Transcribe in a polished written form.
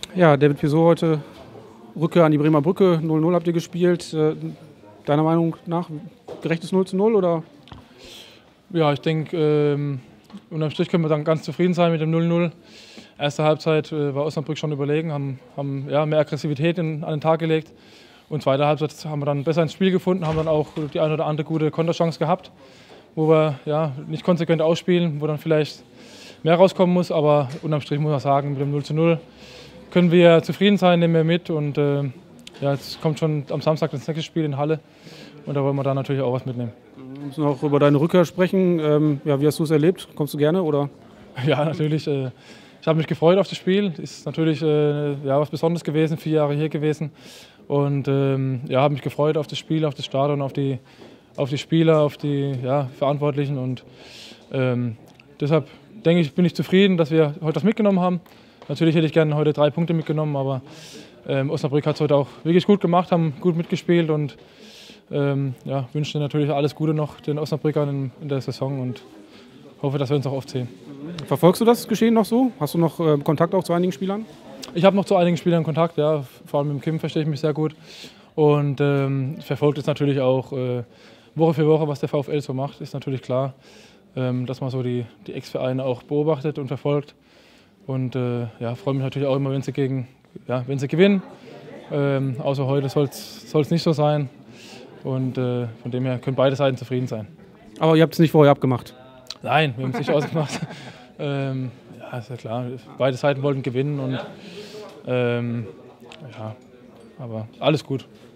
Ja, David Piso heute Rückkehr an die Bremer Brücke, 0:0 habt ihr gespielt. Deiner Meinung nach gerechtes 0:0 oder? Ja, ich denke, unterm Strich können wir dann ganz zufrieden sein mit dem 0:0. Erste Halbzeit war Osnabrück schon überlegen, haben ja, mehr Aggressivität an den Tag gelegt. Und zweite Halbzeit haben wir dann besser ins Spiel gefunden, haben dann auch die eine oder andere gute Konterchance gehabt, wo wir ja, nicht konsequent ausspielen, wo dann vielleicht mehr rauskommen muss. Aber unterm Strich muss man sagen, mit dem 0:0 können wir zufrieden sein, nehmen wir mit. Und ja, jetzt kommt schon am Samstag das nächste Spiel in Halle. Und da wollen wir dann natürlich auch was mitnehmen. Wir müssen auch über deine Rückkehr sprechen. Ja, wie hast du es erlebt? Kommst du gerne oder? Ja, natürlich. Ich habe mich gefreut auf das Spiel. Ist natürlich ja, was Besonderes gewesen, 4 Jahre hier gewesen. Und ja, habe mich gefreut auf das Spiel, auf das Stadion, auf die Spieler, auf die ja, Verantwortlichen. Und deshalb denke ich, bin ich zufrieden, dass wir heute was mitgenommen haben. Natürlich hätte ich gerne heute 3 Punkte mitgenommen, aber Osnabrück hat es heute auch wirklich gut gemacht, haben gut mitgespielt und ja, wünsche natürlich alles Gute noch den Osnabrückern in der Saison und hoffe, dass wir uns auch oft sehen. Verfolgst du das Geschehen noch so? Hast du noch Kontakt auch zu einigen Spielern? Ich habe noch zu einigen Spielern Kontakt, ja, vor allem mit dem Kim verstehe ich mich sehr gut und verfolgt jetzt natürlich auch Woche für Woche, was der VfL so macht, ist natürlich klar, dass man so die Ex-Vereine auch beobachtet und verfolgt und ja, freue mich natürlich auch immer, wenn sie gewinnen, außer heute soll es nicht so sein. Und von dem her können beide Seiten zufrieden sein. Aber ihr habt es nicht vorher abgemacht? Nein, wir haben es nicht ausgemacht. Ja, ist ja klar. Beide Seiten wollten gewinnen und ja, aber alles gut.